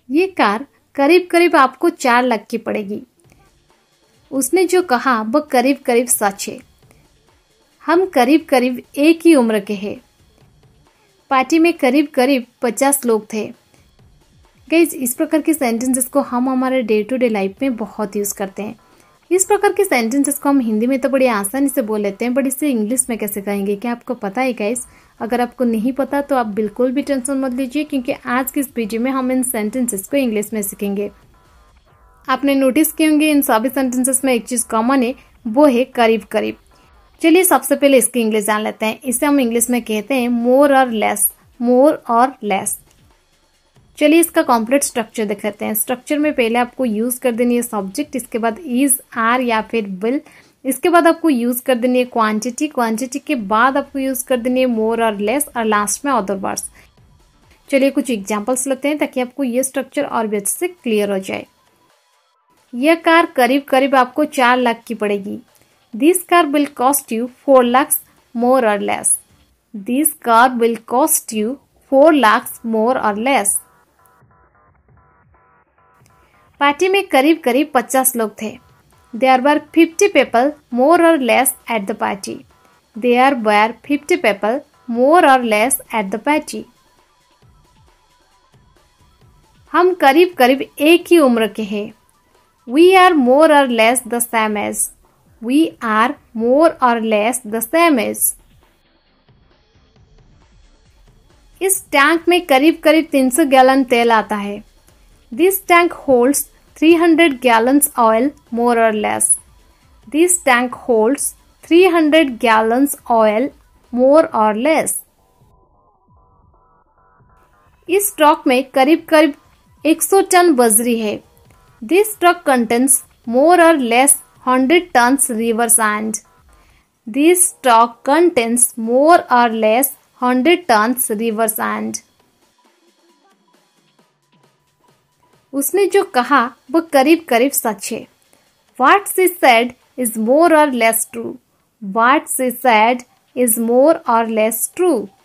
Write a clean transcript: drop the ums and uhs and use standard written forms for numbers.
ये कार करीब करीब आपको 4 लाख की पड़ेगी। उसने जो कहा वो करीब करीब सच है। हम करीब करीब एक ही उम्र के हैं। पार्टी में करीब करीब 50 लोग थे। गाइस, इस प्रकार के सेंटेंसेस को हम हमारे डे टू डे लाइफ में बहुत यूज़ करते हैं। इस प्रकार के सेंटेंसेस को हम हिंदी में तो बड़ी आसानी से बोल लेते हैं, बट इसे इंग्लिश में कैसे कहेंगे, क्या आपको पता है गाइस? अगर आपको नहीं पता तो आप बिल्कुल भी टेंशन मत लीजिए, क्योंकि आज की इस वीडियो में हम इन सेंटेंसेस को इंग्लिश में सीखेंगे। आपने नोटिस किए होंगे इन सभी सेंटेंसेस में एक चीज़ कॉमन है, वो है करीब करीब। चलिए सबसे पहले इसकी इंग्लिश जान लेते हैं। इसे हम इंग्लिश में कहते हैं मोर or less, more or less. चलिए इसका कॉम्प्लीट स्ट्रक्चर दिखाते हैं। स्ट्रक्चर में पहले आपको यूज कर देनी है सब्जेक्ट, इसके बाद इज, आर या फिर विल, इसके बाद आपको यूज कर देनी है क्वांटिटी, क्वांटिटी के बाद आपको यूज कर देनी है मोर और लेस, और लास्ट में अदर वर्ड्स। चलिए कुछ एग्जांपल्स लेते हैं ताकि आपको ये स्ट्रक्चर और भी अच्छे से क्लियर हो जाए। यह कार करीब करीब आपको 4 लाख की पड़ेगी। This car will cost you 4 lakhs more or less. This car will cost you 4 lakhs more or less. Party में करीब करीब 50 लोग थे। There were 50 people more or less at the party. There were 50 people more or less at the party. हम करीब करीब एक ही उम्र के हैं। We are more or less the same age. We are more or less the same age. इस tank में करीब करीब 300 गैलन तेल आता है। This tank holds 300 gallons oil more or less. This tank holds 300 gallons oil more or less. इस truck में करीब करीब 100 टन बजरी है। This truck contains more or less 100 tons river sand. This truck contains more or less 100 tons river sand. उसने जो कहा वो करीब करीब सच है। What she said is more or less true. What she said is more or less true.